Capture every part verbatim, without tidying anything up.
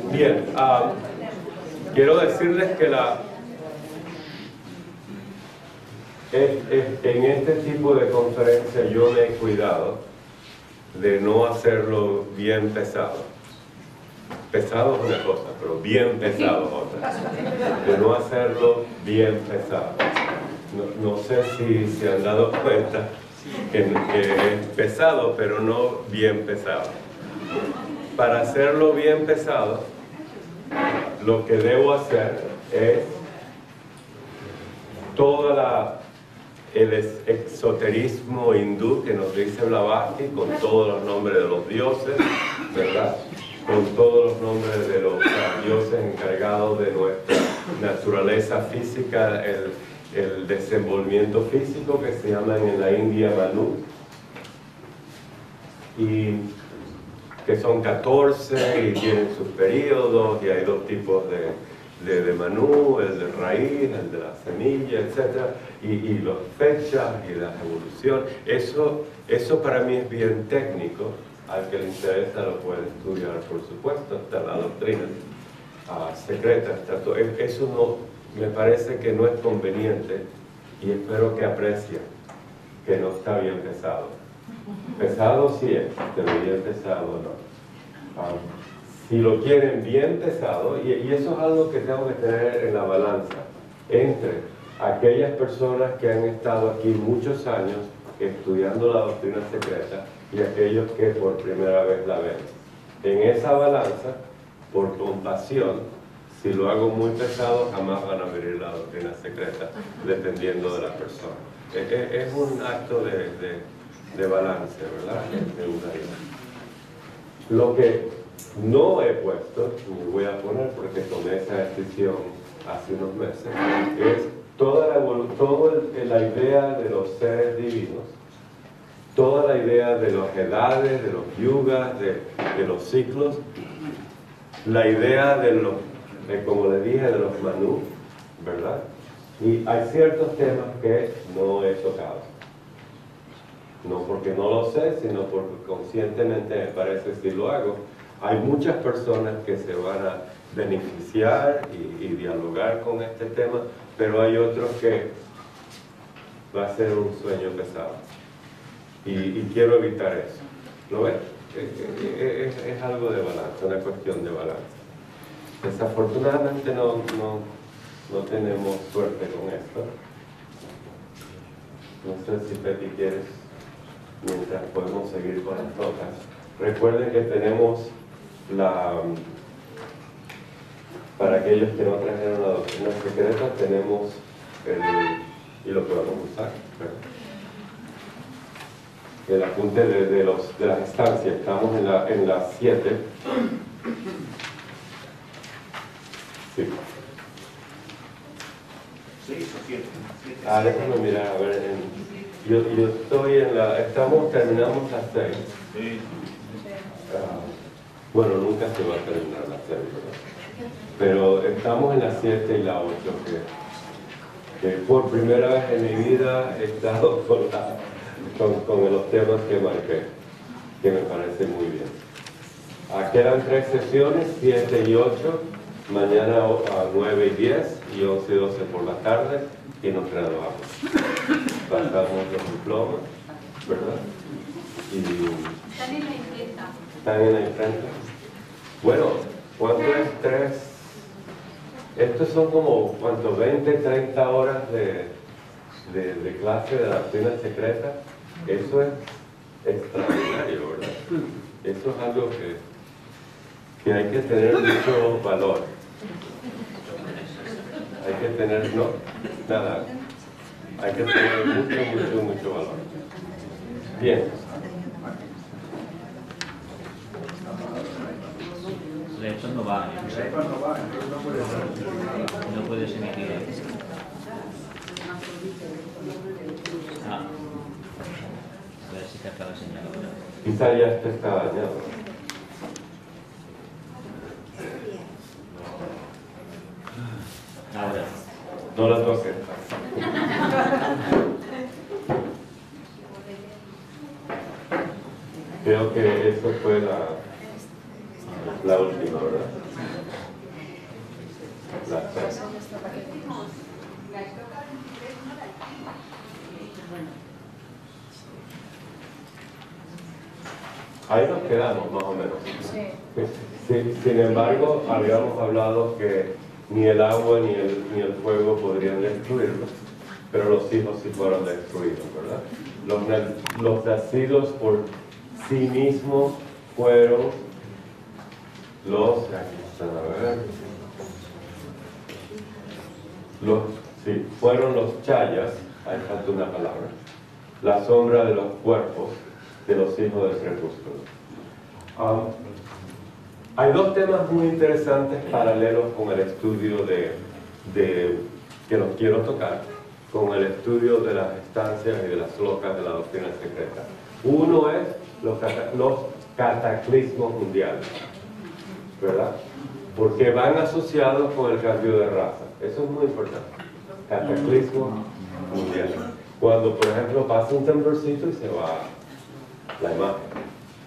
Bien, uh, quiero decirles que la, es, es, en este tipo de conferencia yo me he cuidado de no hacerlo bien pesado. Pesado es una cosa, pero bien pesado es otra. De no hacerlo bien pesado. No, no sé si se han dado cuenta que, que es pesado, pero no bien pesado. Para hacerlo bien pesado, lo que debo hacer es todo la, el exoterismo hindú que nos dice Blavatsky, con todos los nombres de los dioses, ¿verdad? Con todos los nombres de los uh, dioses encargados de nuestra naturaleza física, el, el desenvolvimiento físico, que se llaman en la India Manu, y que son catorce y tienen sus periodos, y hay dos tipos de, de, de Manu, el de raíz, el de la semilla, etcétera, y, y las fechas y la evolución. Eso, eso para mí es bien técnico. Al que le interesa lo puede estudiar, por supuesto, hasta la doctrina uh, secreta. Hasta todo. Eso no, me parece que no es conveniente, y espero que aprecien que no está bien pesado. Pesado sí es, pero bien pesado no. Um, si lo quieren bien pesado, y, y eso es algo que tengo que tener en la balanza, entre aquellas personas que han estado aquí muchos años estudiando la doctrina secreta y aquellos que por primera vez la ven. En esa balanza, por compasión, si lo hago muy pesado, jamás van a abrir la doctrina secreta, dependiendo de la persona. Es, es un acto de, de, de balance, ¿verdad? De una idea. Lo que no he puesto, ni voy a poner porque tomé esa decisión hace unos meses, es toda la, toda la idea de los seres divinos, toda la idea de las edades, de los yugas, de, de los ciclos, la idea de los, de, como les dije, de los Manu, ¿verdad? Y hay ciertos temas que no he tocado. No porque no lo sé, sino porque conscientemente me parece si lo hago. Hay muchas personas que se van a beneficiar y, y dialogar con este tema, pero hay otros que va a ser un sueño pesado. Y, y quiero evitar eso. ¿Lo ven? Es, es, es algo de balance, una cuestión de balance. Desafortunadamente no, no, no tenemos suerte con esto. No sé si Peti quieres, mientras podemos seguir con las notas. Recuerden que tenemos la... Para aquellos que no trajeron la doctrina secreta, tenemos el... y lo que vamos a usar, ¿verdad? El apunte de, de, los, de las estancias. Estamos en la en las siete. Sí. seis o siete. Ah, déjame mirar, a ver. En, yo, yo estoy en la... Estamos, terminamos las seis. Sí. Ah, bueno, nunca se va a terminar las seis, ¿verdad? Pero estamos en las siete y la ocho, que, que por primera vez en mi vida he estado con la... Con, con los temas que marqué, que me parece muy bien. Aquí eran tres sesiones, siete y ocho, mañana a nueve y diez y once y doce por la tarde, y nos graduamos. Pasamos los diplomas, ¿verdad? Y Están en la imprenta. Están en la imprenta. Bueno, ¿cuánto es tres? Estos son como, ¿cuánto? veinte, treinta horas de, de, de clase de la doctrina secreta. Eso es extraordinario, ¿verdad? Eso es algo que, que hay que tener mucho valor. Hay que tener, no, nada. Hay que tener mucho, mucho, mucho valor. Bien. El iPhone no va, ¿eh? El iPhone no va, entonces no puede ser. No puedes emitir. Ah. A ver si capta la señal ahora. Quizá ya este está dañado. Ahora. No lo toques. Creo que eso fue la, la última, ¿verdad? La sombra. Ahí nos quedamos más o menos. Sí. Sin embargo, habíamos hablado que ni el agua ni el, ni el fuego podrían destruirlos, pero los hijos sí fueron destruidos, ¿verdad? Los, los nacidos por sí mismos fueron los, aquí están, a ver, los, sí, fueron los chayas, ahí falta una palabra, la sombra de los cuerpos de los hijos del crepúsculo. Um, hay dos temas muy interesantes paralelos con el estudio de, de, que los quiero tocar, con el estudio de las estancias y de las locas de la doctrina secreta. Uno es los, cata los cataclismos mundiales, ¿verdad? Porque van asociados con el cambio de raza. Eso es muy importante. Cataclismos mundiales. Cuando, por ejemplo, pasa un temblorcito y se va la imagen.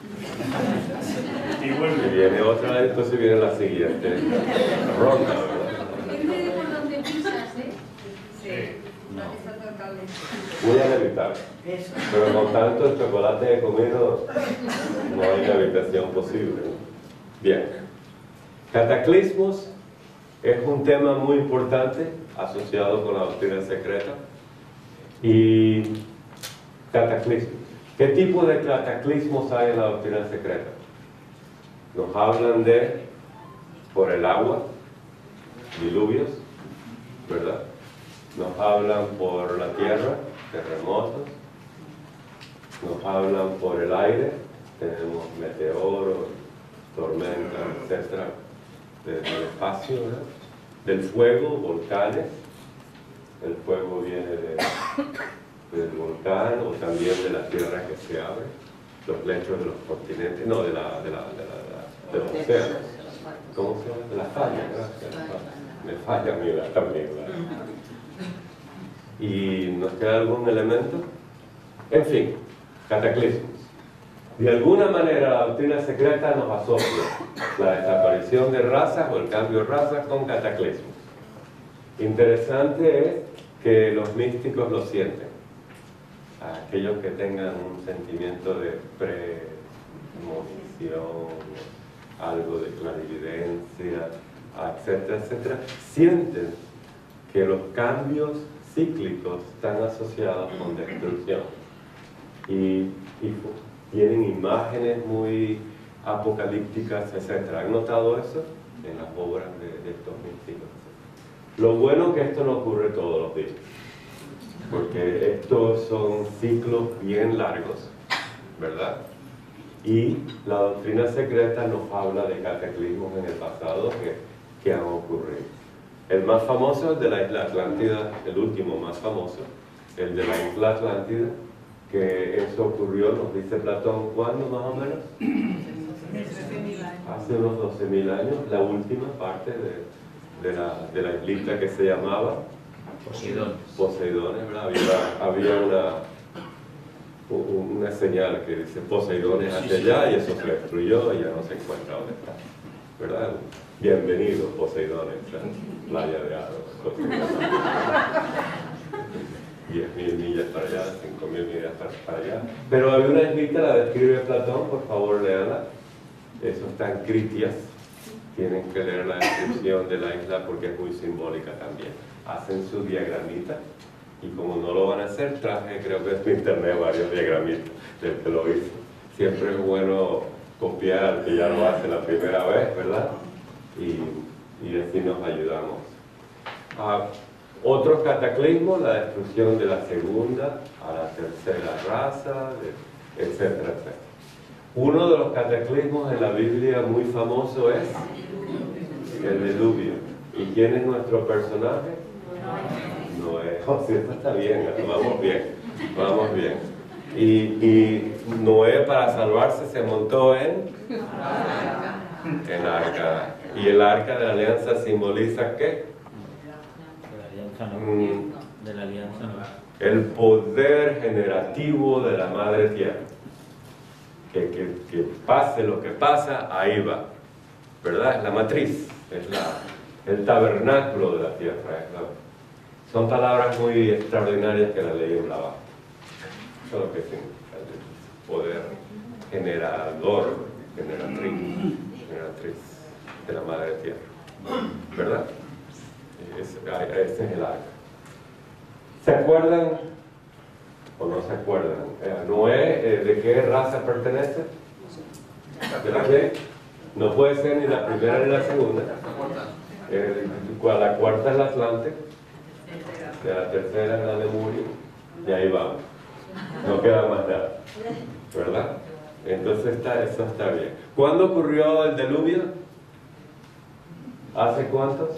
Y viene otra vez, entonces viene la siguiente ronda, ¿verdad? Depende de por dónde pisas, ¿eh? Sí. No. Voy a levitar. Pero con tanto el chocolate que he comido, no hay levitación posible. Bien. Cataclismos es un tema muy importante asociado con la doctrina secreta. Y cataclismos. ¿Qué tipo de cataclismos hay en la doctrina secreta? Nos hablan de, por el agua, diluvios, ¿verdad? Nos hablan por la tierra, terremotos. Nos hablan por el aire, tenemos meteoros, tormentas, etcétera, del espacio, ¿verdad? Del fuego, volcanes. El fuego viene de, del volcán o también de la tierra que se abre, los lechos de los continentes, no, de la, de la, de la, de la, de los océanos. ¿Cómo se llama? De la falla, gracias. Me falla a mí la, también. ¿Verdad? ¿Y nos queda algún elemento? En fin, cataclismos. De alguna manera la doctrina secreta nos asocia la desaparición de razas o el cambio de razas con cataclismos. Interesante es que los místicos lo sienten. Aquellos que tengan un sentimiento de premonición, algo de clarividencia, etcétera, etcétera, sienten que los cambios cíclicos están asociados con destrucción. Y, y tienen imágenes muy apocalípticas, etcétera. ¿Han notado eso en las obras de, de estos místicos? Lo bueno es que esto no ocurre todos los días, porque estos son ciclos bien largos, ¿verdad? Y la doctrina secreta nos habla de cataclismos en el pasado que, que han ocurrido. El más famoso es de la isla Atlántida, el último más famoso, el de la isla Atlántida, que eso ocurrió, nos dice Platón, ¿cuándo más o menos? Hace unos doce mil años, la última parte de, de, la, de la islita que se llamaba Poseidón. Poseidón, ¿verdad? Había, había una, una señal que dice Poseidón es hacia allá y eso se destruyó y ya no se encuentra dónde está, ¿verdad? Bienvenido, Poseidón, esta playa de Aros. diez mil millas para allá, cinco mil millas para, para allá. Pero había una islita, la describe Platón, por favor léala. Eso está en Critias. Tienen que leer la descripción de la isla porque es muy simbólica también. Hacen su diagramita y como no lo van a hacer, traje, creo que es en internet, varios diagramitas del que lo hizo. Siempre es bueno copiar al que ya lo hace la primera vez, ¿verdad? Y, y así nos ayudamos. Ah, otros cataclismos, la destrucción de la segunda a la tercera raza, de, etcétera, etcétera. Uno de los cataclismos en la Biblia muy famoso es el diluvio. ¿Y quién es nuestro personaje? Noé. Oh, sí, esto está bien, vamos bien, vamos bien. Y, y Noé, para salvarse, se montó en el arca. ¿Y el arca de la alianza simboliza qué? De la alianza no. De la alianza no. El poder generativo de la madre tierra. Que, que, que pase lo que pasa, ahí va. ¿Verdad? Es la matriz, es la, el tabernáculo de la tierra. ¿No? Son palabras muy extraordinarias que la ley en Blavatsky. Eso es lo que significa el poder generador, generatriz, generatriz de la madre tierra. ¿Verdad? Ese, ese es el arca. ¿Se acuerdan o no se acuerdan? Eh, Noé, eh, ¿de qué raza pertenece? ¿De la qué? No puede ser ni la primera ni la segunda. Eh, la cuarta es la Atlante, de la tercera es la Lemuria, y ahí vamos. No queda más nada, ¿verdad? Entonces está, eso está bien. ¿Cuándo ocurrió el diluvio? ¿Hace cuántos?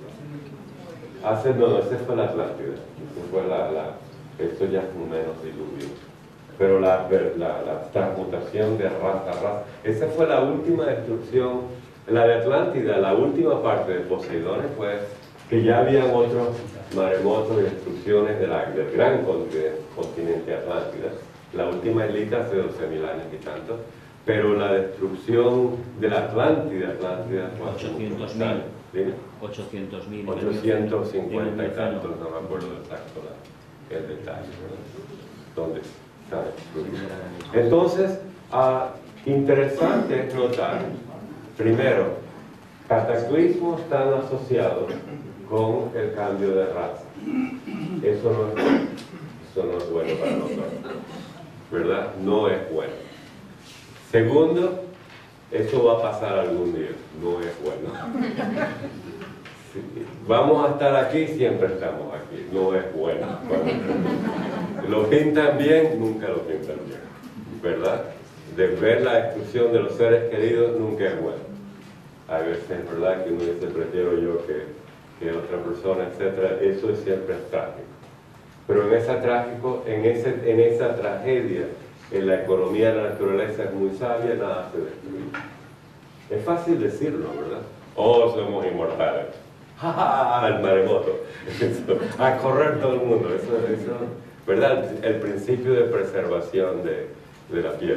Hace, no, ese fue la Atlántida. Ese fue la, la, esto ya es un menos diluvio. Pero la, la, la transmutación de raza a raza, esa fue la última destrucción. La de Atlántida, la última parte de Poseidones fue que ya habían otros maremotos y destrucciones de la, del gran continente, continente Atlántida. La última islita hace doce mil años y tanto. Pero la destrucción de la Atlántida, Atlántida fue ochocientos mil. ¿Dime? ochocientos mil. ochocientos cincuenta y tantos, no me acuerdo exacto la, el detalle, ¿verdad? ¿Dónde está destruido? Entonces, ah, interesante es notar, primero, cataclismos están asociados con el cambio de raza. Eso no es bueno, eso no es bueno para nosotros, ¿verdad? No es bueno. Segundo, eso va a pasar algún día, no es bueno. Sí, vamos a estar aquí, siempre estamos aquí, no es bueno. Cuando lo pintan bien, nunca lo pintan bien, ¿verdad? De ver la destrucción de los seres queridos nunca es bueno. Hay veces, ¿verdad?, que uno dice, prefiero yo que, que otra persona, etcétera. Eso es siempre trágico. Pero en esa, trágico, en, ese, en esa tragedia, en la economía de la naturaleza es muy sabia, nada se destruye. Es fácil decirlo, ¿verdad? Oh, somos inmortales. ¡Ja, ja, ja! El maremoto. Eso, a correr todo el mundo. Eso, eso, ¿verdad? El principio de preservación de, de la piel.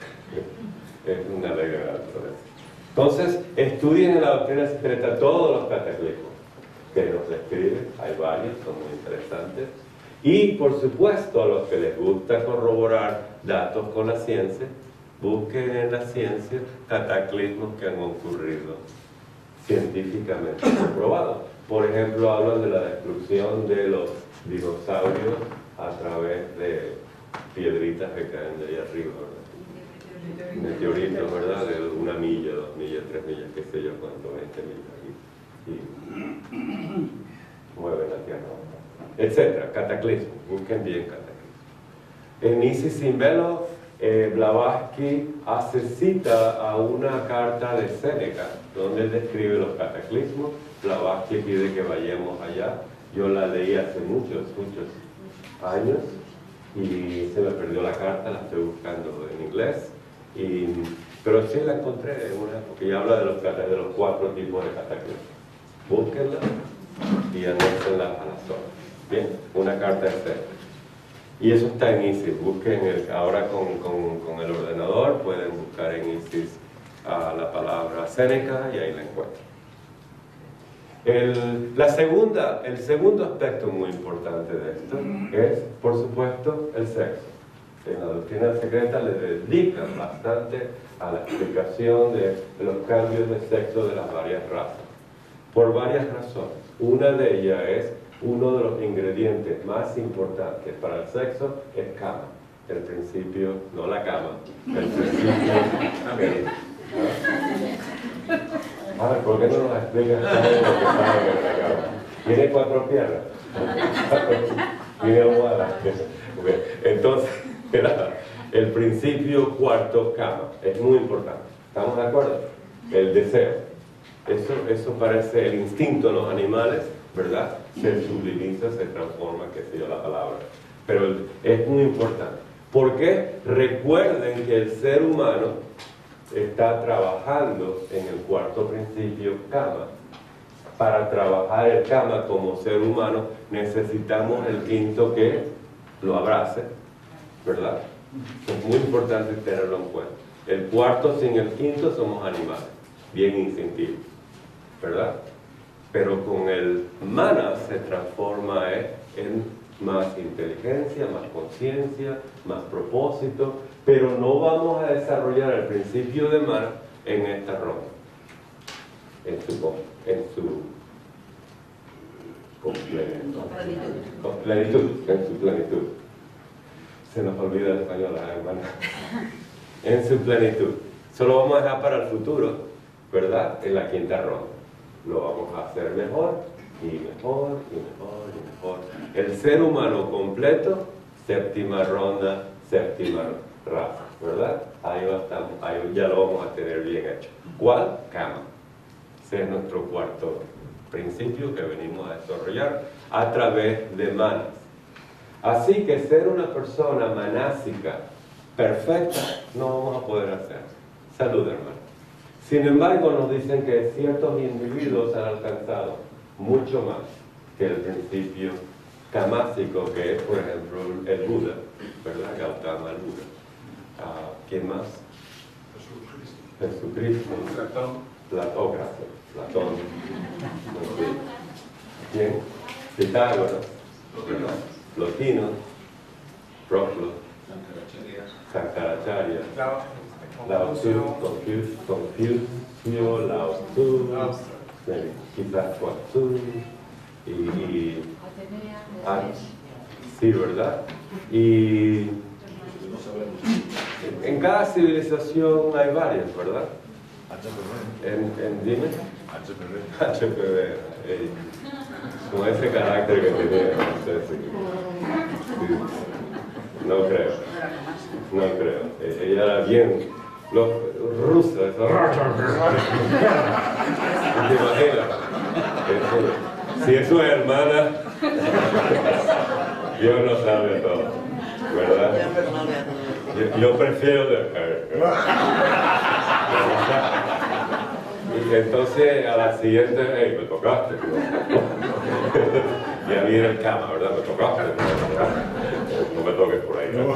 Es una ley de la naturaleza. Entonces, estudien en la doctrina secreta todos los cataclismos que nos describe. Hay varios, son muy interesantes. Y, por supuesto, a los que les gusta corroborar datos con la ciencia, busquen en la ciencia cataclismos que han ocurrido científicamente comprobados. Por ejemplo, hablan de la destrucción de los dinosaurios a través de piedritas que caen de ahí arriba, ¿verdad? Meteoritos, ¿verdad? De una milla, dos millas, tres millas, qué sé yo cuánto, veinte millas. Y, y mueven la tierra, etcétera. Cataclismo, busquen bien cataclismo. En Isis sin velo, eh, Blavatsky hace cita a una carta de Séneca, donde él describe los cataclismos. Blavatsky pide que vayamos allá. Yo la leí hace muchos, muchos años y se me perdió la carta, la estoy buscando en inglés. Y, pero sí la encontré en una, porque ya habla de los, de los cuatro tipos de cataclismos. Búsquenla y anéxenla a la zona. Bien, una carta de Séneca. Y eso está en Isis. Busquen el, ahora con, con, con el ordenador, pueden buscar en Isis uh, la palabra Séneca y ahí la encuentran. El, la segunda, el segundo aspecto muy importante de esto es, por supuesto, el sexo. En la doctrina secreta le dedican bastante a la explicación de, de los cambios de sexo de las varias razas, por varias razones. Una de ellas es, uno de los ingredientes más importantes para el sexo es cama. El principio, no la cama, el principio el, ¿no? Ah, ¿por qué no nos explicas cómo es lo que está en la cama? Tiene cuatro piernas. Tiene almohada. Entonces, el principio cuarto, cama, es muy importante. ¿Estamos de acuerdo? El deseo. Eso, eso parece el instinto en los animales, ¿verdad? Se sublimiza, se transforma, que sé yo la palabra. Pero es muy importante. ¿Por qué? Recuerden que el ser humano está trabajando en el cuarto principio, cama. Para trabajar el cama como ser humano necesitamos el quinto que lo abrace, ¿verdad? Es muy importante tenerlo en cuenta. El cuarto sin el quinto somos animales, bien instintivos, ¿verdad? Pero con el mana se transforma eh, en más inteligencia, más conciencia, más propósito, pero no vamos a desarrollar el principio de mana en esta ronda, en su, en su completo, con plenitud, en su plenitud. Se nos olvida el español, ¿eh, hermana? En su plenitud. Solo vamos a dejar para el futuro, ¿verdad? En la quinta ronda. Lo vamos a hacer mejor, y mejor, y mejor, y mejor. El ser humano completo, séptima ronda, séptima raza, ¿verdad? Ahí, va, estamos, ahí ya lo vamos a tener bien hecho. ¿Cuál? Kama. Ese es nuestro cuarto principio que venimos a desarrollar a través de manas. Así que ser una persona manásica perfecta no vamos a poder hacer. Salud, hermano. Sin embargo, nos dicen que ciertos individuos han alcanzado mucho más que el principio kamásico, que es, por ejemplo, el Buda, ¿verdad? Gautama, el Buda. Uh, ¿Quién más? Jesucristo. Jesucristo. Platón. Platón, gracias. Platón. No sé. ¿Quién? Pitágoras. Plotino. Proclo. Sankaracharya. Lao Tzu, Confucio, Confucio, Lao Tzu, quizás Huazu, y, y ah, sí, ¿verdad? Y en cada civilización hay varias, ¿verdad? En, en dime, H P V, eh, con ese carácter que tenía, no sé si, sí, no creo, no creo, ella era bien. Los rusos, eso. ¿Te imaginas? Si es su hermana, Dios no sabe todo, ¿verdad? Yo, yo prefiero dejar. Y entonces a la siguiente, hey, me tocaste. Ya viene el cama, ¿verdad? Me tocaste. No me toques por ahí, ¿no?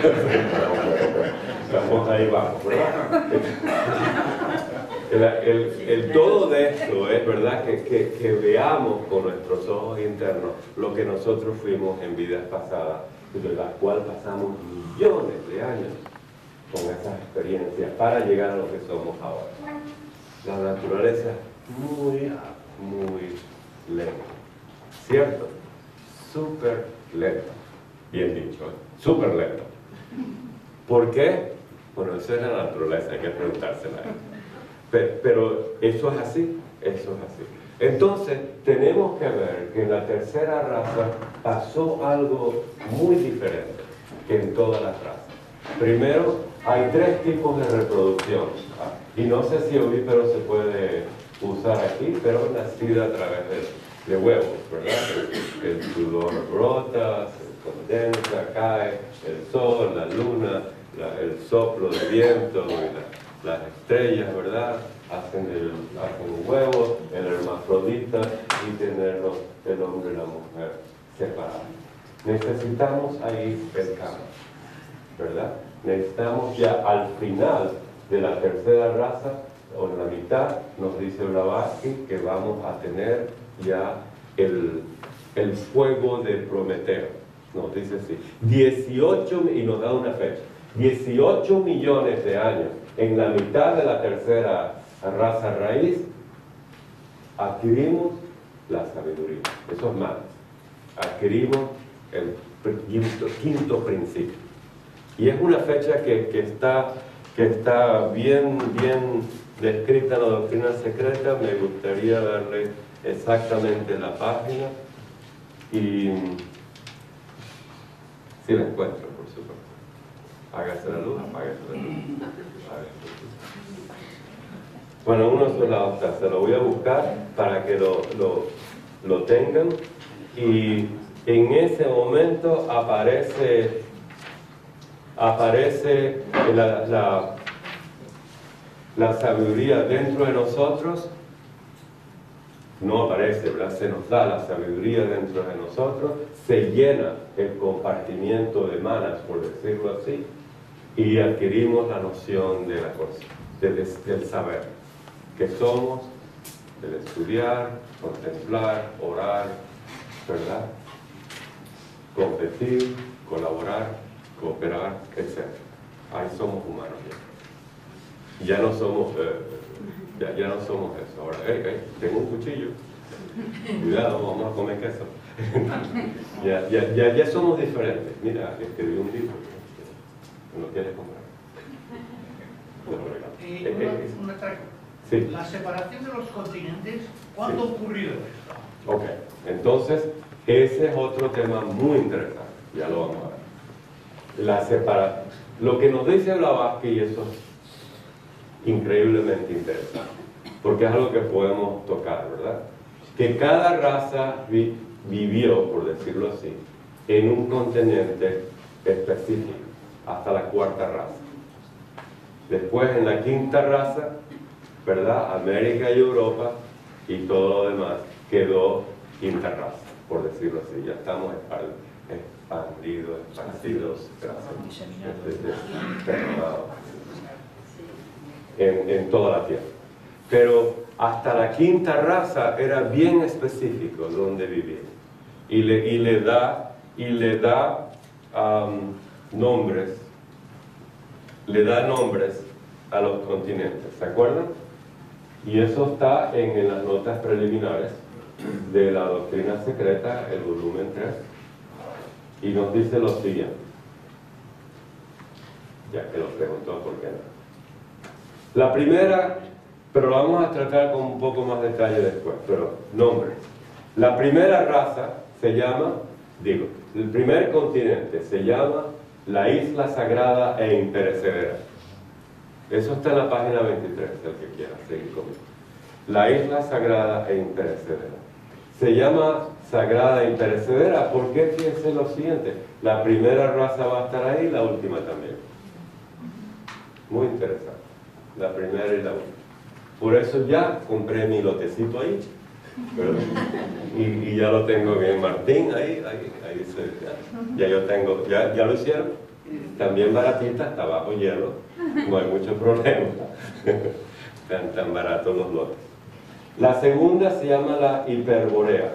Estamos ahí vamos, ¿verdad? El, el, el todo de esto es, ¿verdad? Que, que, que veamos con nuestros ojos internos lo que nosotros fuimos en vidas pasadas, de las cuales pasamos millones de años con esas experiencias para llegar a lo que somos ahora. La naturaleza es muy, muy lenta, ¿cierto? Súper lenta, bien dicho, ¿eh? Súper lenta. ¿Por qué? Bueno, eso es la naturaleza, hay que preguntársela. Pero, pero eso es así, eso es así. Entonces, tenemos que ver que en la tercera raza pasó algo muy diferente que en todas las razas. Primero, hay tres tipos de reproducción. Y no sé si ovíparo se puede usar aquí, pero nacida a través de, de huevos, ¿verdad? El, el sudor brota, se condensa, cae, el sol, la luna, la, el soplo de viento y la, las estrellas, ¿verdad? Hacen el, hacen un huevo, el hermafrodita y tenerlo el hombre y la mujer separados. Necesitamos ahí el cambio, ¿verdad? Necesitamos ya al final de la tercera raza, o en la mitad, nos dice Blavatsky que vamos a tener ya el, el fuego de Prometeo. Nos dice así, dieciocho, y nos da una fecha, dieciocho millones de años, en la mitad de la tercera raza raíz, adquirimos la sabiduría. Eso es más, adquirimos el quinto, quinto principio. Y es una fecha que, que, está, que está bien, bien descrita en la doctrina secreta. Me gustaría darle exactamente la página y si la encuentro, por supuesto. Hágase la luz, apágase la luz. Bueno, uno solo opta, se lo voy a buscar para que lo, lo, lo tengan y en ese momento aparece aparece la, la, la sabiduría dentro de nosotros. No aparece, ¿verdad? Se nos da la sabiduría dentro de nosotros, se llena el compartimiento de manas, por decirlo así, y adquirimos la noción de la cosa, de, de, del saber, que somos El estudiar, contemplar, orar, ¿verdad? Competir, colaborar, cooperar, etcétera. Ahí somos humanos ya. Ya no somos, eh, ya, ya no somos eso. Ahora, hey, hey, tengo un cuchillo. Cuidado, vamos a comer queso. ya, ya, ya, ya somos diferentes. Mira, escribí un libro. ¿No quieres comprar? Y Eh, eh, una, una otra- sí. La separación de los continentes, ¿cuándo Sí. ha ocurrido esto? Ok, entonces ese es otro tema muy interesante, ya lo vamos a ver. La separa... Lo que nos dice Blavatsky, y eso es increíblemente interesante, porque es algo que podemos tocar, ¿verdad? Que cada raza vi- vivió, por decirlo así, en un continente específico, hasta la cuarta raza. Después, en la quinta raza, ¿verdad? América y Europa y todo lo demás quedó quinta raza, por decirlo así. Ya estamos expandidos, esparcidos, gracias, en, en toda la tierra. Pero hasta la quinta raza era bien específico donde vivía. Y le, y le da, y le da um, nombres, le da nombres a los continentes, ¿se acuerdan? Y eso está en, en las notas preliminares de la doctrina secreta, el volumen tres, y nos dice lo siguiente, ya que lo preguntó, ¿por qué no? La primera, pero lo vamos a tratar con un poco más detalle después, pero nombres. La primera raza se llama, digo, el primer continente se llama la Isla Sagrada e Imperecedera. Eso está en la página veintitrés, el que quiera seguir conmigo. La Isla Sagrada e Imperecedera. Se llama Sagrada e Imperecedera porque fíjense lo siguiente, la primera raza va a estar ahí y la última también. Muy interesante, la primera y la última. Por eso ya compré mi lotecito ahí, ¿verdad? Y, y ya lo tengo bien, Martín, ahí, ahí, ahí dice, ya, ya yo tengo, ya, ya lo hicieron, también baratita, está bajo hielo, no hay mucho problema, tan, tan baratos los lotes. La segunda se llama la Hiperborea.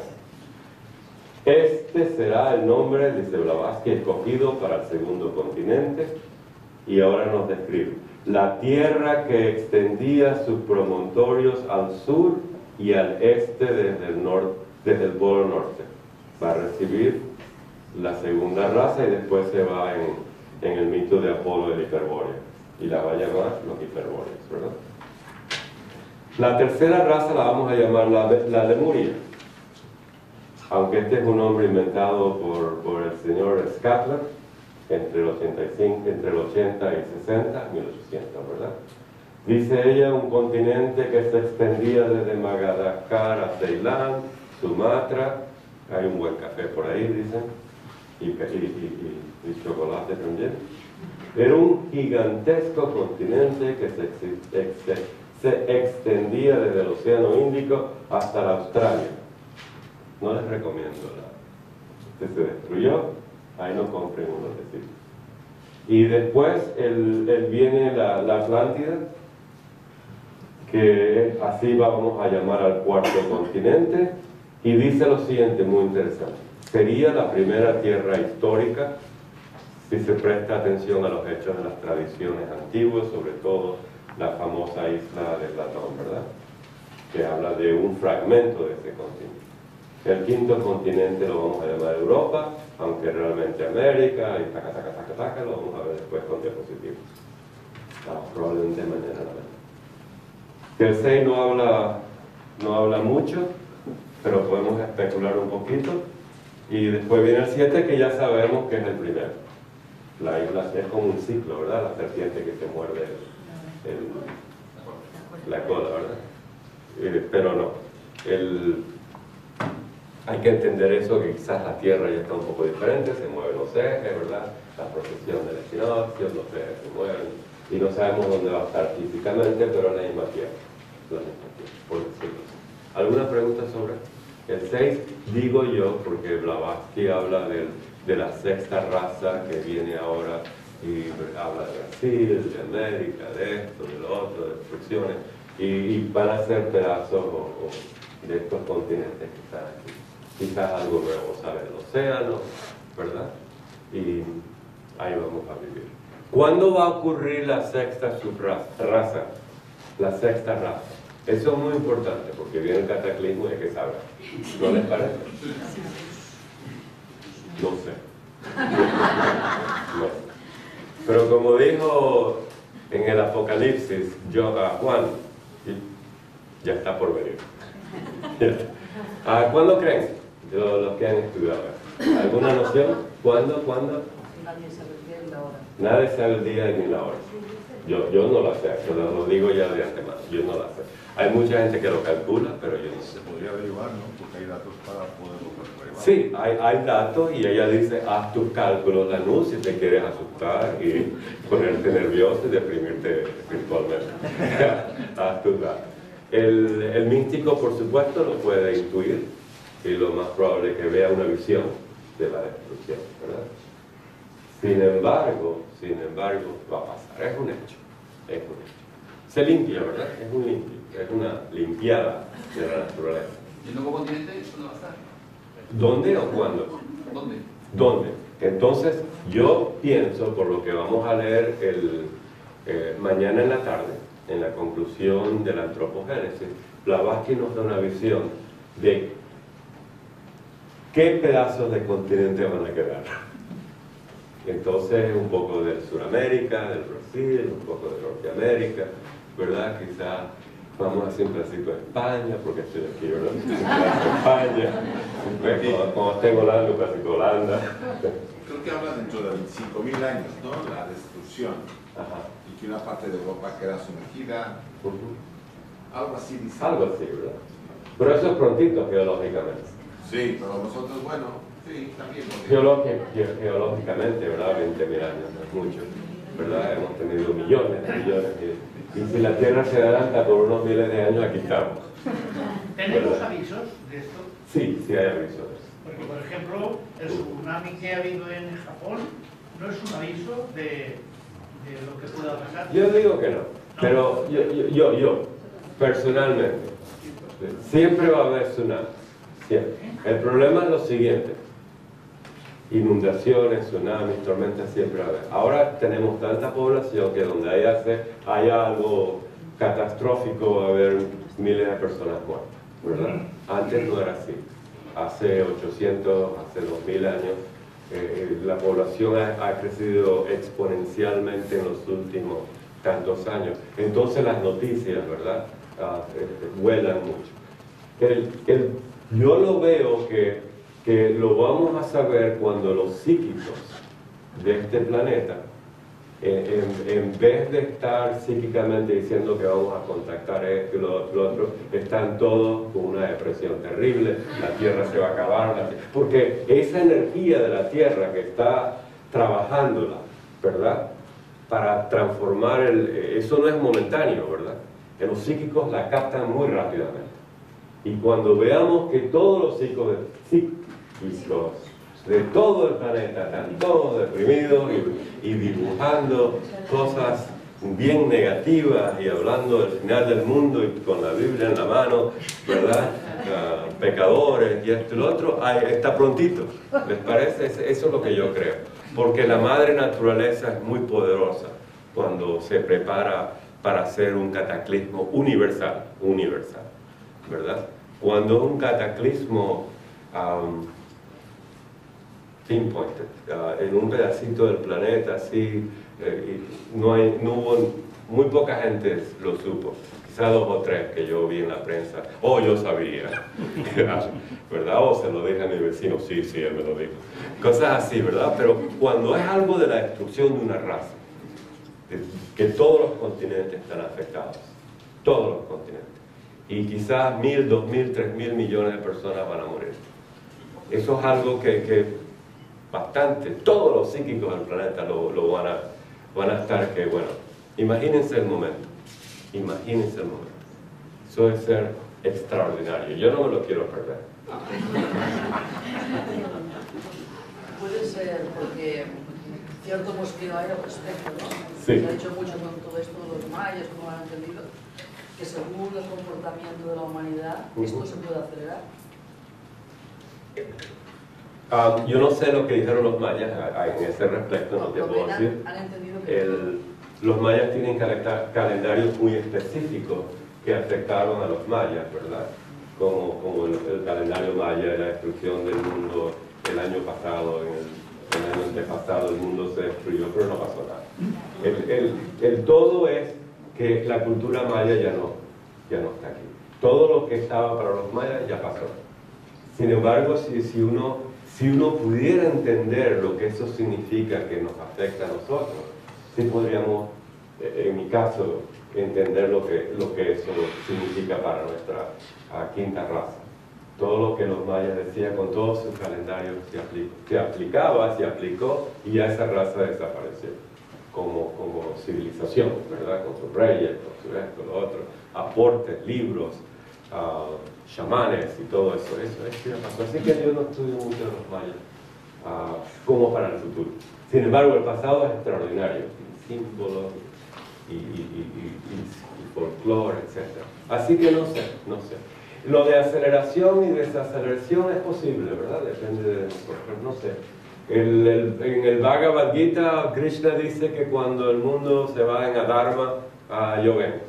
Este será el nombre, dice Blavatsky, escogido para el segundo continente, y ahora nos describe la tierra que extendía sus promontorios al sur y al este desde el, norte, desde el polo norte. Va a recibir la segunda raza y después se va en, en el mito de Apolo del Hiperbóreo, y la va a llamar los Hiperbóreos, ¿verdad? La tercera raza la vamos a llamar la, la Lemuria, aunque este es un nombre inventado por, por el señor Scatler entre el ochenta y cinco, entre el ochenta y sesenta, mil ochocientos, ¿verdad? Dice ella, un continente que se extendía desde Madagascar a Ceilán, Sumatra, hay un buen café por ahí, dicen, y, y, y, y chocolate también. Era un gigantesco continente que se, ex, se extendía desde el Océano Índico hasta la Australia. No les recomiendo la que se destruyó, ahí no compren uno de sí. Y después el, el viene la, la Atlántida, que así vamos a llamar al cuarto continente, y dice lo siguiente, muy interesante. Sería la primera tierra histórica si se presta atención a los hechos de las tradiciones antiguas, sobre todo la famosa isla de Platón, ¿verdad? Que habla de un fragmento de ese continente. El quinto continente lo vamos a llamar Europa, aunque realmente América, y taca, taca, taca, taca, lo vamos a ver después con diapositivas. Ah, probablemente mañana la vemos. El seis no habla, no habla mucho, pero podemos especular un poquito. Y después viene el siete, que ya sabemos que es el primero. La isla es como un ciclo, ¿verdad? La serpiente que se muerde el, el, la cola, ¿verdad? Eh, pero no. El, hay que entender eso, que quizás la Tierra ya está un poco diferente, se mueven los ejes, ¿verdad? La procesión del equinoccio, los ejes se mueven, y no sabemos dónde va a estar físicamente, pero es la misma Tierra, la misma Tierra, por decirlo así. ¿Alguna pregunta sobre el seis? Digo yo, porque Blavatsky habla del, de la sexta raza que viene ahora, y habla de Brasil, de América, de esto, de lo otro, de destrucciones. y, y van a ser pedazos o, o de estos continentes que están aquí. Quizás algo nuevo sale del océano, ¿verdad? Y ahí vamos a vivir. ¿Cuándo va a ocurrir la sexta subraza? La sexta raza. Eso es muy importante porque viene el cataclismo y hay que saber. ¿No les parece? No sé. No sé. Pero como dijo en el Apocalipsis yo, a Juan, ya está por venir. ¿A ¿Cuándo creen? Yo, los que han estudiado. ¿Alguna noción? ¿Cuándo? ¿Cuándo? Nadie sabe el día ni la hora. Nadie sabe el día ni la hora. Yo, yo no lo sé, yo lo, lo digo ya de antemano, yo no lo sé. Hay mucha gente que lo calcula, pero yo no sé. Se podría averiguar, ¿no? Porque hay datos para poderlo calcular. Sí, hay, hay datos y ella dice, haz tus cálculos, Lanús, si te quieres asustar y ponerte nervioso y deprimirte virtualmente. Haz tus datos. El, el místico, por supuesto, lo puede intuir y lo más probable es que vea una visión de la destrucción, ¿verdad? Sin embargo, sin embargo, va a pasar, es un hecho, es un hecho. Se limpia, ¿verdad? Es un limpio, es una limpiada de la naturaleza. ¿Y el nuevo continente dónde va a estar? ¿Dónde o cuándo? ¿Dónde? ¿Dónde? Entonces, yo pienso, por lo que vamos a leer el, eh, mañana en la tarde, en la conclusión de la antropogénesis, Blavatsky nos da una visión de qué pedazos de continente van a quedar. Entonces, un poco de Sudamérica, del Brasil, un poco de Norteamérica, ¿verdad? Quizás vamos a hacer un pedacito de España, porque estoy aquí, ¿verdad? Un pedazo de España, cuando, cuando esté volando, un pedacito de Holanda. Creo que habla dentro de veinticinco mil años, ¿no? La destrucción. Ajá. Y que una parte de Europa queda sumergida. Uh-huh. Algo así dice. Algo así, ¿verdad? Pero eso es prontito, geológicamente. Sí, pero nosotros, bueno, sí, también. Porque... Geológi- ge- geológicamente, ¿verdad? veinte mil años, no es mucho, ¿verdad? Hemos tenido millones, millones, y, y si la Tierra se adelanta por unos miles de años, aquí estamos. ¿Tenemos ¿Verdad? avisos de esto? Sí, sí hay avisos. Porque, por ejemplo, el tsunami que ha habido en Japón no es un aviso de, de lo que pueda pasar. Yo digo que no, pero yo, yo, yo, yo, personalmente, siempre va a haber tsunami, siempre. El problema es lo siguiente: inundaciones, tsunamis, tormentas siempre va a haber. Ahora tenemos tanta población que donde haya, haya algo catastrófico va a haber miles de personas muertas, ¿verdad? Antes no era así. Hace ochocientos, hace dos mil años, eh, la población ha, ha crecido exponencialmente en los últimos tantos años. Entonces las noticias, ¿verdad? Ah, este, vuelan mucho. El, el, yo lo veo que, que lo vamos a saber cuando los psíquicos de este planeta, eh, en, en vez de estar psíquicamente diciendo que vamos a contactar esto y lo, lo otro, están todos con una depresión terrible, la Tierra se va a acabar, la, porque esa energía de la Tierra que está trabajándola, ¿verdad? Para transformar el... Eso no es momentáneo, ¿verdad? Que los psíquicos la captan muy rápidamente. Y cuando veamos que todos los psíquicos, psíquicos de todo el planeta están todos deprimidos y, y dibujando cosas bien negativas y hablando del final del mundo y con la Biblia en la mano, ¿verdad? Uh, pecadores y esto y lo otro, ahí está prontito. ¿Les parece? Eso es lo que yo creo. Porque la madre naturaleza es muy poderosa cuando se prepara para hacer un cataclismo universal, universal, ¿verdad? Cuando un cataclismo um, pinpointed, uh, en un pedacito del planeta así, eh, y no, hay, no hubo, muy poca gente lo supo, quizá dos o tres que yo vi en la prensa, o yo sabía, ¿verdad? O se lo dije a mi vecino, sí, sí, él me lo dijo. Cosas así, ¿verdad? Pero cuando es algo de la destrucción de una raza, que todos los continentes están afectados, todos los continentes, y quizás mil, dos mil, tres mil millones de personas van a morir. Eso es algo que, que bastante, todos los psíquicos del planeta lo, lo van, a, van a estar que, bueno, imagínense el momento, imagínense el momento. Eso debe ser extraordinario, yo no me lo quiero perder. Puede ser, porque cierto mosqueo hay al respecto, ¿no? Sí. Se ha hecho mucho con todo esto de los mayas, como lo han entendido. que según el comportamiento de la humanidad, esto se puede acelerar. Um, yo no sé lo que dijeron los mayas en ese respecto, no te Lo puedo que decir. han, han entendido que El, los mayas tienen caleta- calendarios muy específicos que afectaron a los mayas, ¿verdad? Como, como el, el calendario maya de la destrucción del mundo el año pasado, en el, el año antepasado el mundo se destruyó, pero no pasó nada. El, el, el todo es que la cultura maya ya no, ya no está aquí. Todo lo que estaba para los mayas ya pasó. Sin embargo, si, si, uno, si uno pudiera entender lo que eso significa que nos afecta a nosotros, sí podríamos, en mi caso, entender lo que, lo que eso significa para nuestra uh, quinta raza. Todo lo que los mayas decían con todos sus calendarios se, aplicó, se aplicaba, se aplicó y ya esa raza desapareció como, como civilización, ¿verdad? Con sus reyes, con su esto, lo otro, aportes, libros, uh, chamanes y todo eso. Eso, eso ya pasó. Así que yo no estudio mucho de los mayas uh, como para el futuro. Sin embargo, el pasado es extraordinario. Símbolos y, y, y, y, y folclore, etcétera. Así que no sé, no sé. Lo de aceleración y desaceleración es posible, ¿verdad? Depende de nosotros, no sé. El, el, en el Bhagavad Gita, Krishna dice que cuando el mundo se va en Adharma, uh, yo vengo.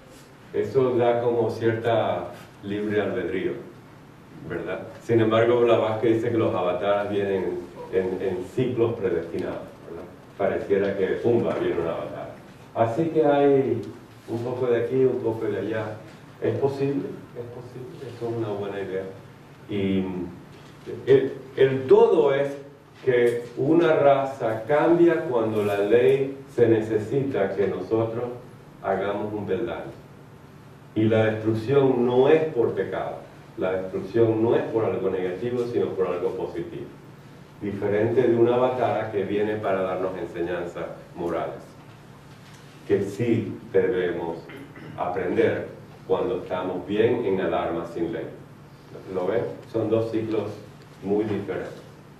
Eso da como cierta libre albedrío, ¿verdad? Sin embargo, Blavatsky dice que los avatares vienen en, en ciclos predestinados, ¿verdad? Pareciera que pumba viene un avatar. Así que hay un poco de aquí, un poco de allá. ¿Es posible? Es posible, eso es una buena idea. Y el, el todo es que una raza cambia cuando la ley se necesita que nosotros hagamos un peldaño. Y la destrucción no es por pecado, la destrucción no es por algo negativo, sino por algo positivo. Diferente de una avatara que viene para darnos enseñanzas morales, que sí debemos aprender cuando estamos bien en el Dharma sin ley. ¿Lo ven? Son dos ciclos muy diferentes.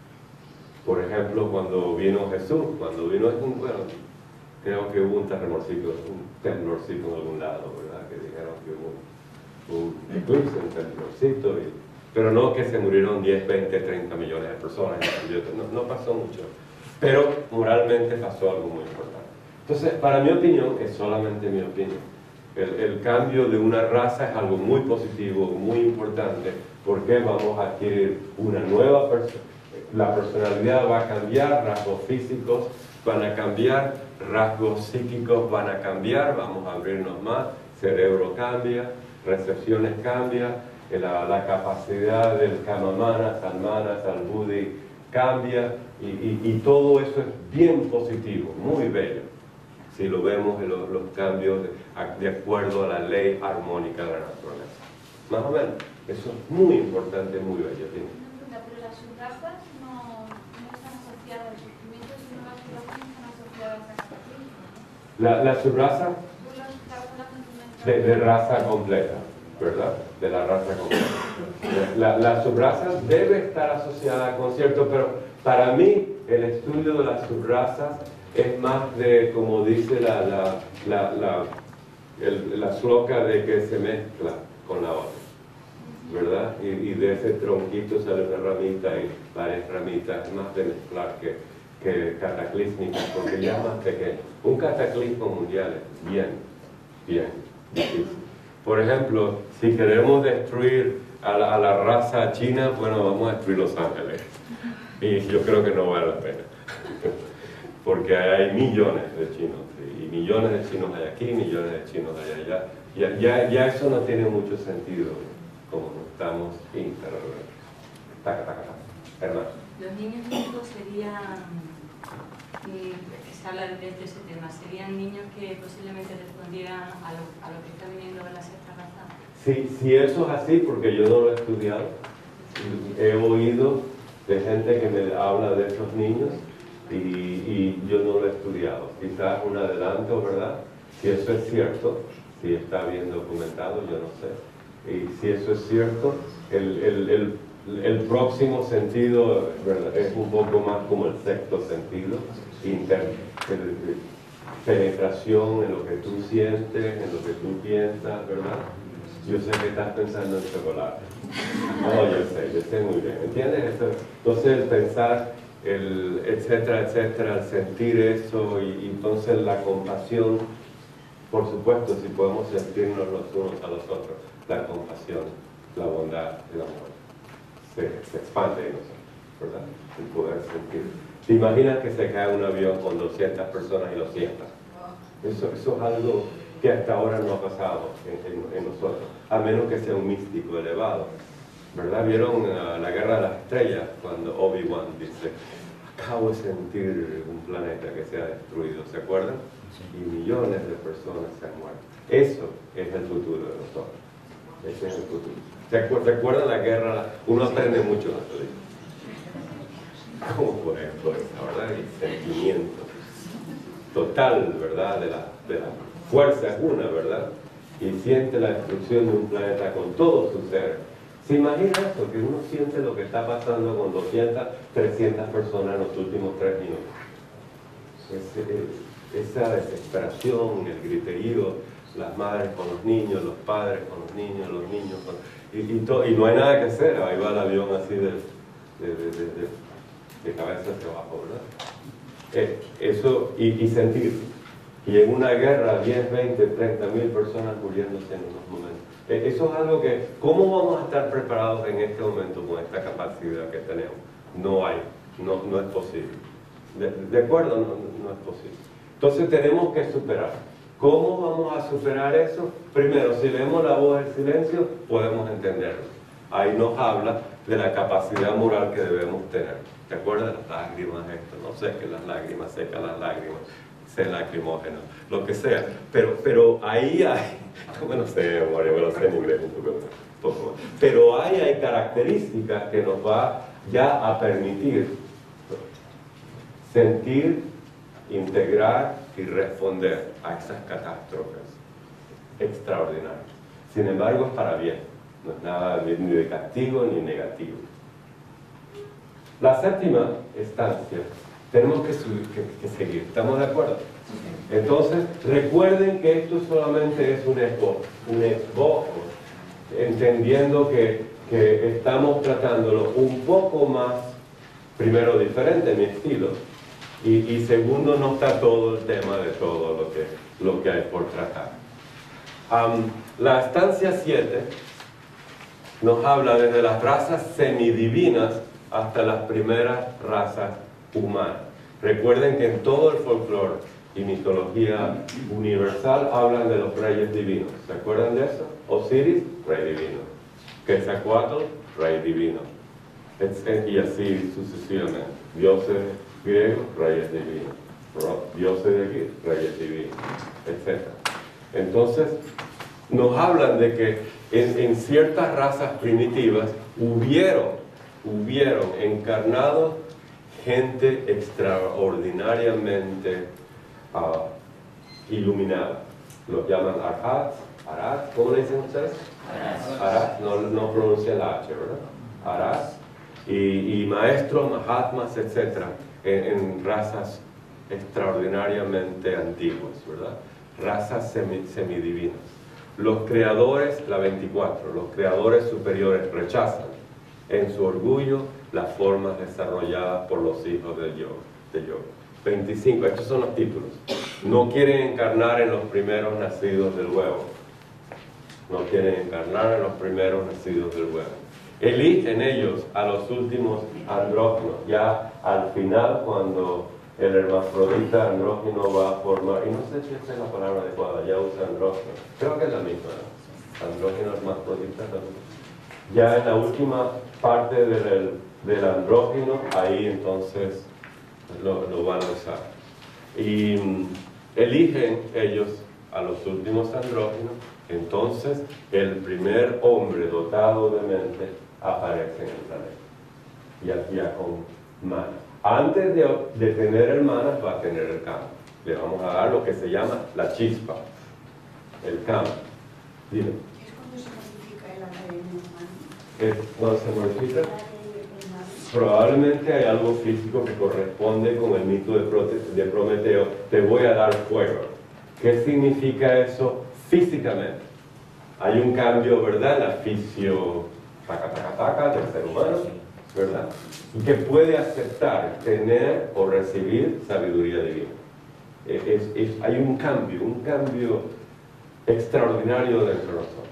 Por ejemplo, cuando vino Jesús, cuando vino Jesús, bueno, creo que hubo un temblorcito, un temblorcito en algún lado, ¿verdad? Que dijeron que hubo un eclipse, un temblorcito, y, pero no que se murieron diez, veinte, treinta millones de personas, no, no pasó mucho. Pero moralmente pasó algo muy importante. Entonces, para mi opinión, es solamente mi opinión, el, el cambio de una raza es algo muy positivo, muy importante, porque vamos a adquirir una nueva persona. La personalidad va a cambiar, rasgos físicos van a cambiar, rasgos psíquicos van a cambiar, vamos a abrirnos más, cerebro cambia, recepciones cambian, la, la capacidad del Kamamana, Salmana, Salbudhi cambia, y, y, y todo eso es bien positivo, muy bello, si lo vemos en los, los cambios de, de acuerdo a la ley armónica de la naturaleza. Más o menos, eso es muy importante, muy bello. ¿Sí? Pero las subrazas no, no están asociadas al sufrimiento, sino las subrazas están asociadas a cataclismo. La, la subraza Tú las calculas en tu mente. de, de raza completa, ¿verdad? De la raza completa. La, la subraza debe estar asociada con cierto, pero para mí el estudio de las subrazas es más de, como dice la, la, la, la, el, la sloka, de que se mezcla con la otra, ¿verdad? Y, y de ese tronquito sale una ramita y varias ramitas, es más de mezclar que, que cataclísmicas, porque ya es más pequeño. Un cataclismo mundial es bien, bien difícil. Por ejemplo, si queremos destruir a la, a la raza china, bueno, vamos a destruir Los Ángeles. Y yo creo que no vale la pena. Porque hay millones de chinos, y millones de chinos hay aquí, millones de chinos hay allá. Ya, ya, ya eso no tiene mucho sentido, como estamos inter... Taca, taca, taca. Hermano. Los niños ricos serían, y se habla de ese tema, serían niños que posiblemente respondieran a lo, a lo que está viniendo de la sexta raza. Sí, si eso es así, porque yo no lo he estudiado, he oído de gente que me habla de esos niños, y, y yo no lo he estudiado. Quizás un adelanto, ¿verdad? Si eso es cierto, si está bien documentado, yo no sé. Y si eso es cierto, el, el, el, el próximo sentido, ¿verdad?, es un poco más como el sexto sentido, interno. penetración en lo que tú sientes, en lo que tú piensas, ¿verdad? Yo sé que estás pensando en chocolate. No, yo sé, yo sé muy bien, ¿entiendes? Eso, entonces el pensar, el etcétera, etcétera, el sentir eso y, y entonces la compasión, por supuesto, si podemos sentirnos los unos a los otros, la compasión, la bondad, el amor, se, se expande en nosotros, ¿verdad? El poder sentir. ¿Te imaginas que se cae un avión con doscientas personas y lo sientas? Eso, eso es algo que hasta ahora no ha pasado en, en, en nosotros, a menos que sea un místico elevado, ¿verdad? ¿Vieron uh, la Guerra de las Estrellas? Cuando Obi-Wan dice, acabo de sentir un planeta que se ha destruido, ¿se acuerdan? Y millones de personas se han muerto. Eso es el futuro de nosotros. Ese es el futuro. ¿Se acu ¿Recuerdan la guerra? Uno aprende mucho de eso. ¿Cómo por ejemplo esa, verdad? El sentimiento total, ¿verdad? De la, de la fuerza es una, ¿verdad? Y siente la destrucción de un planeta con todo su ser. ¿Se imagina eso? Que uno siente lo que está pasando con doscientas, trescientas personas en los últimos tres minutos. Ese, esa desesperación, el griterío, las madres con los niños, los padres con los niños, los niños con... Y, y, to... y no hay nada que hacer, ahí va el avión así de, de, de, de, de, de cabeza hacia abajo, ¿verdad? Eh, eso, y, y sentir. Y en una guerra, diez, veinte, treinta mil personas muriéndose en unos momentos. Eh, eso es algo que, ¿cómo vamos a estar preparados en este momento con esta capacidad que tenemos? No hay, no, no es posible. ¿De, de acuerdo? No, no es posible. Entonces tenemos que superar. ¿Cómo vamos a superar eso? Primero, si leemos la voz del silencio, podemos entenderlo. Ahí nos habla de la capacidad moral que debemos tener. ¿Te acuerdas? Las lágrimas, esto, no sé, que las lágrimas, seca las lágrimas, sé lacrimógeno, lo que sea. Pero, pero ahí hay, bueno, no sé, Mario, me lo sé en inglés un poco, un poco más. Pero ahí hay características que nos va ya a permitir sentir, integrar y responder a esas catástrofes extraordinarias. Sin embargo, es para bien, no es nada ni de castigo ni negativo. La séptima estancia, tenemos que, subir, que, que seguir, ¿estamos de acuerdo? Entonces, recuerden que esto solamente es un esbozo, un esbozo entendiendo que, que estamos tratándolo un poco más, primero diferente en mi estilo, y, y segundo no está todo el tema de todo lo que, lo que hay por tratar. Um, la estancia siete nos habla desde las razas semidivinas hasta las primeras razas humanas. Recuerden que en todo el folclore y mitología universal hablan de los reyes divinos. ¿Se acuerdan de eso? Osiris, rey divino. Quetzalcóatl, rey divino. Y así sucesivamente. Dioses griegos, reyes divinos. Dioses de aquí, reyes divinos, etcétera. Entonces, nos hablan de que en, en ciertas razas primitivas hubieron, hubieron encarnado gente extraordinariamente uh, iluminada. Los llaman arhats, arhats, ¿cómo le dicen ustedes? Arhats, no, no pronuncian la H, ¿verdad? Arhats, y, y maestros, mahatmas, etcétera, en, en razas extraordinariamente antiguas, ¿verdad? Razas semi, semidivinas. Los creadores, la veinticuatro, los creadores superiores rechazan en su orgullo las formas desarrolladas por los hijos del yoga. De yoga. veinticinco, estos son los títulos. No quieren encarnar en los primeros nacidos del huevo. No quieren encarnar en los primeros nacidos del huevo. Eligen ellos a los últimos andróginos, ya al final cuando el hermafrodita andrógino va a formar, y no sé si esa es la palabra adecuada, ya usa andrógino, creo que es la misma, ¿no? Andrógino, hermafrodita, ya en la última parte del, del andrógino, ahí entonces lo, lo van a usar. Y um, eligen ellos a los últimos andróginos, entonces el primer hombre dotado de mente aparece en el planeta, ya, ya con manas. Antes de, de tener hermanas va a tener el kama. Le vamos a dar lo que se llama la chispa, el kama. Dime. ¿Es cuando se modifica el A D N humano? ¿Es cuando se modifica? probablemente hay algo físico que corresponde con el mito de, Prote- de Prometeo, te voy a dar fuego. ¿Qué significa eso físicamente? Hay un cambio, ¿verdad?, en la fisio taca, taca, taca del ser humano, ¿verdad? Y que puede aceptar, tener o recibir sabiduría divina. Es, es, es, hay un cambio, un cambio extraordinario dentro de nosotros.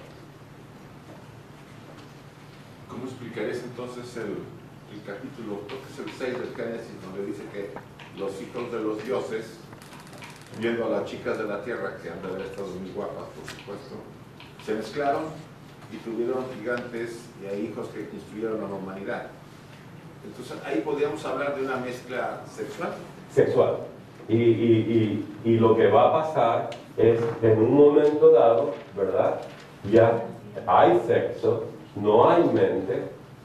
¿Cómo explicarías entonces el, el capítulo, creo que es el seis del Génesis, donde dice que los hijos de los dioses, viendo a las chicas de la tierra, que han de haber estado muy guapas, por supuesto, se mezclaron y tuvieron gigantes y hay hijos que construyeron a la humanidad? Entonces ahí podríamos hablar de una mezcla sexual. Sexual. Y, y, y, y lo que va a pasar es, en un momento dado, ¿verdad?, ya hay sexo, no hay mente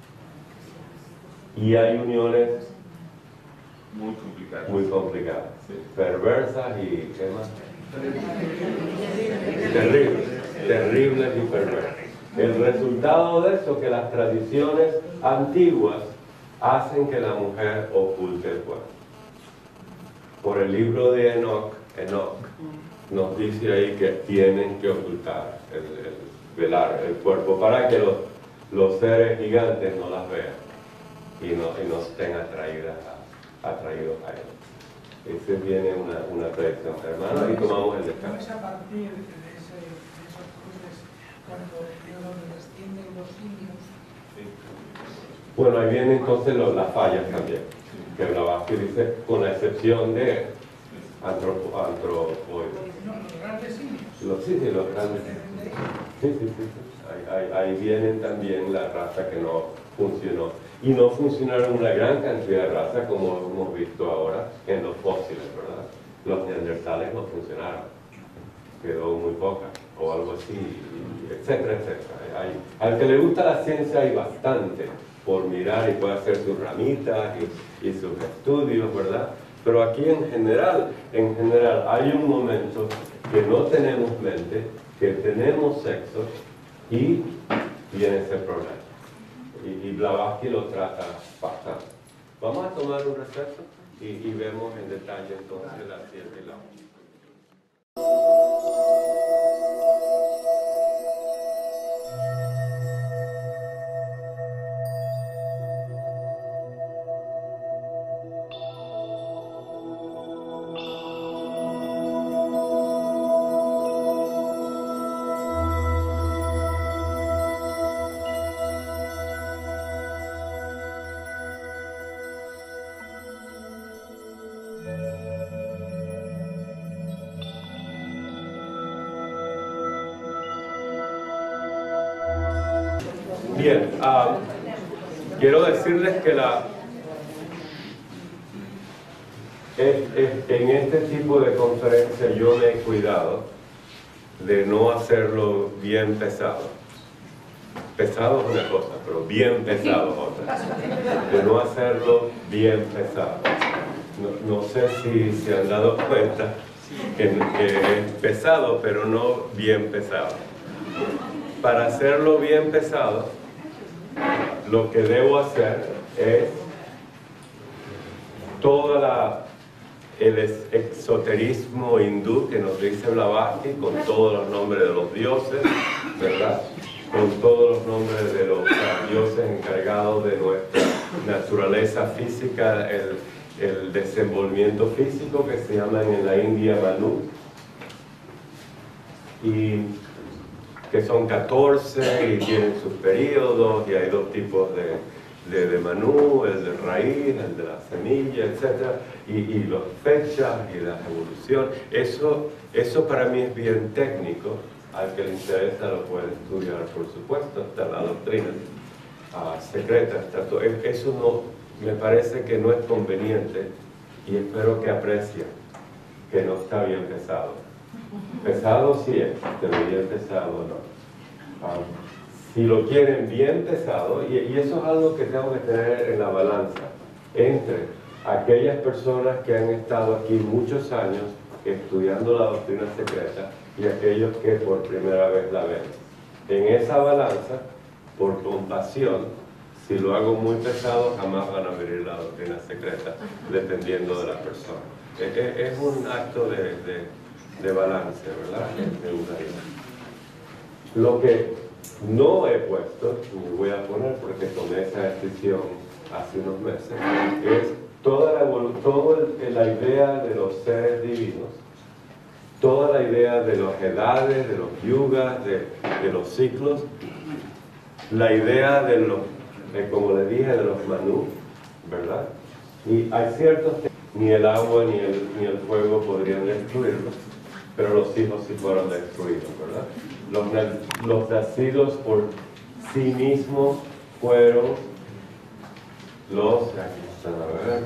y hay uniones Muy complicadas. muy complicadas, Sí. perversas y ¿qué más? Terribles, terribles y perversas. El resultado de eso es que las tradiciones antiguas hacen que la mujer oculte el cuerpo. Por el libro de Enoch, Enoch nos dice ahí que tienen que ocultar, el, el, velar el cuerpo para que los, los seres gigantes no las vean y no, y no estén atraídas a, atraídos a él. Ese viene una, una predicción, hermano, y tomamos el ¿No descanso. es a partir de, ese, de esos cruces cuando de donde descienden los simios? Bueno, ahí vienen entonces los, las fallas también, que Blavatsky dice, con la excepción de antropo, antropoides. No, los grandes simios. Los, sí, sí, los grandes. Sí, sí, sí. sí. Ahí, ahí, ahí vienen también la raza que no funcionó. Y no funcionaron una gran cantidad de razas, como hemos visto ahora en los fósiles, ¿verdad? Los neandertales no funcionaron. Quedó muy poca, o algo así, etcétera, etcétera. Hay, al que le gusta la ciencia hay bastante por mirar y puede hacer sus ramitas y, y sus estudios, ¿verdad? Pero aquí en general, en general, hay un momento que no tenemos mente, que tenemos sexo y viene ese problema. Y, y Blavatsky lo trata bastante. Vamos a tomar un receso y, y vemos en detalle entonces la siete y la ocho. Bien, uh, quiero decirles que la, es, es, en este tipo de conferencia yo me he cuidado de no hacerlo bien pesado. Pesado es una cosa, pero bien pesado es otra. De no hacerlo bien pesado. No, no sé si se han dado cuenta que, que es pesado, pero no bien pesado. Para hacerlo bien pesado, lo que debo hacer es todo la, el exoterismo hindú que nos dice Blavatsky, con todos los nombres de los dioses, ¿verdad? Con todos los nombres de los uh, dioses encargados de nuestra naturaleza física, el, el desenvolvimiento físico que se llaman en la India Manu, y que son catorce y tienen sus periodos, y hay dos tipos de, de, de Manu, el de raíz, el de la semilla, etcétera, y, y las fechas y la evolución. Eso, eso para mí es bien técnico. Al que le interesa lo puede estudiar, por supuesto, hasta la doctrina uh, secreta. Hasta todo. Eso no, me parece que no es conveniente, y espero que aprecien que no está bien pesado. Pesado sí es, pero bien pesado no. Um, si lo quieren bien pesado, y, y eso es algo que tengo que tener en la balanza, entre aquellas personas que han estado aquí muchos años estudiando la doctrina secreta y aquellos que por primera vez la ven. En esa balanza, por compasión, Si lo hago muy pesado, jamás van a abrir la doctrina secreta, dependiendo de la persona. Es, es un acto de, de, de balance, ¿verdad? De unidad. Lo que no he puesto, ni voy a poner porque tomé esa decisión hace unos meses, es toda la, toda la idea de los seres divinos, toda la idea de las edades, de los yugas, de, de los ciclos, la idea de los, de, como le dije, de los manú, ¿verdad? Y hay ciertos que ni el agua ni el, ni el fuego podrían destruirlos, pero los hijos sí fueron destruidos, ¿verdad? Los, los nacidos por sí mismos fueron los, aquí están, a ver,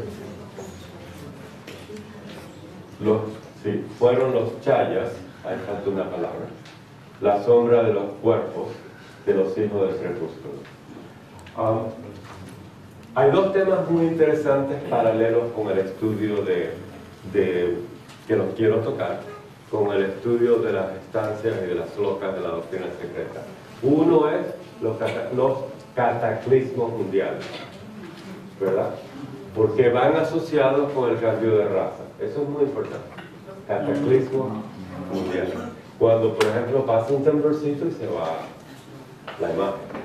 los, sí, fueron los chayas, ahí falta una palabra, la sombra de los cuerpos de los hijos del crepúsculo. Um, hay dos temas muy interesantes paralelos con el estudio de, de que los quiero tocar, con el estudio de las estancias y de las locas de la doctrina secreta. Uno es los, los cataclismos mundiales, ¿verdad? Porque van asociados con el cambio de raza. Eso es muy importante. Cataclismos mundiales. Cuando, por ejemplo, pasa un temblorcito y se va la imagen.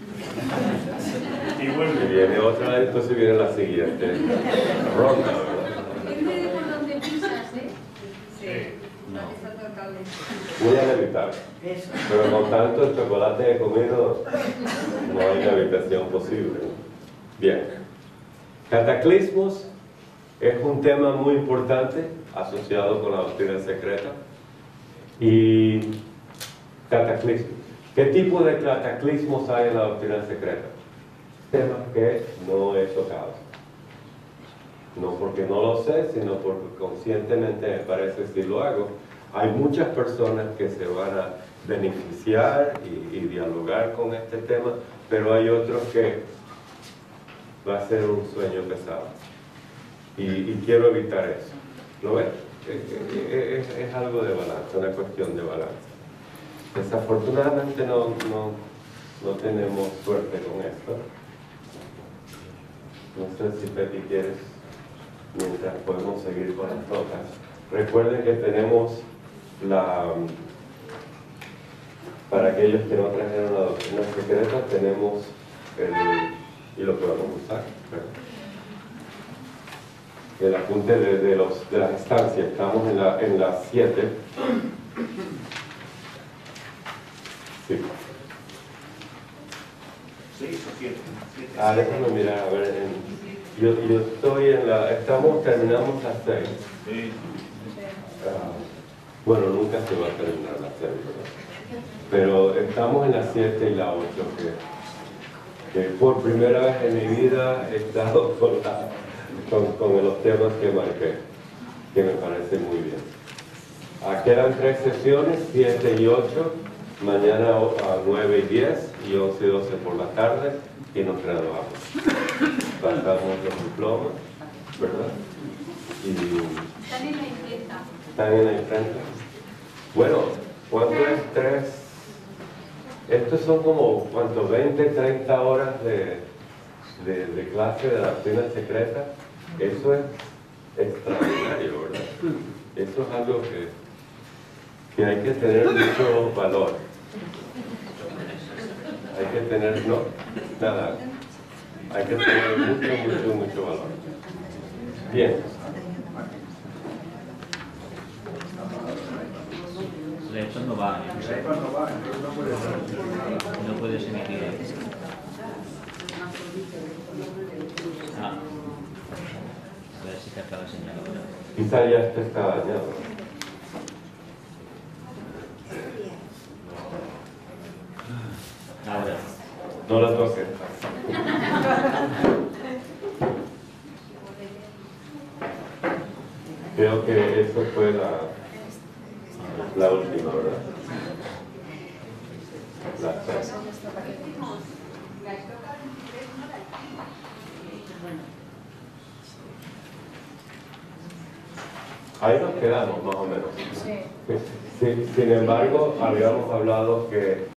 Y viene otra, entonces viene la siguiente ronda, ¿verdad? Depende de por dónde pisas, ¿eh? Sí. No. Muy inevitable. Pero con tanto el chocolate que he comido, no hay inevitación posible. Bien. Cataclismos es un tema muy importante asociado con la doctrina secreta. Y cataclismos. ¿Qué tipo de cataclismos hay en la doctrina secreta? Temas que no he tocado. No porque no lo sé, sino porque conscientemente me parece si lo hago. Hay muchas personas que se van a beneficiar y, y dialogar con este tema, pero hay otros que va a ser un sueño pesado. Y, y quiero evitar eso. ¿Lo ven? Es, es, es algo de balance, una cuestión de balance. Desafortunadamente no, no, no tenemos suerte con esto. No sé si Peti quieres, mientras podemos seguir con las notas. Recuerden que tenemos la, para aquellos que no trajeron la doctrina secreta, tenemos el, y lo podemos usar, ¿verdad? El apunte de, de, los, de las estancias. Estamos en la en las siete. Sí. Seis o siete. Ah, déjame mirar, a ver. En, yo, yo estoy en la. Estamos, terminamos las seis. Sí. Ah, bueno, nunca se va a terminar las seis, ¿verdad? Pero estamos en las siete y la ocho, que, que por primera vez en mi vida he estado con, la, con, con los temas que marqué, que me parece muy bien. Ah, quedan tres sesiones, siete y ocho. Mañana a nueve y diez y once y doce por la tarde y nos graduamos. Pasamos los diplomas, ¿verdad? Y Están en la imprenta. están en la imprenta. Bueno, ¿cuánto es tres? Estos son como, ¿cuánto? veinte, treinta horas de, de, de clase de la doctrina secreta. Eso es extraordinario, ¿verdad? Eso es algo que, que hay que tener mucho valor. Hay que tener, no, nada, hay que tener mucho, mucho, mucho valor. Bien. De hecho no va, ¿eh? No puedes emitir. Ah. A ver si te acaba de señalar ahora. Quizá ya este está dañado. Ahora. No la toques. Creo que eso fue la, la última, ¿verdad? La seis. Ahí nos quedamos, más o menos. Sí. Sin embargo, habíamos hablado que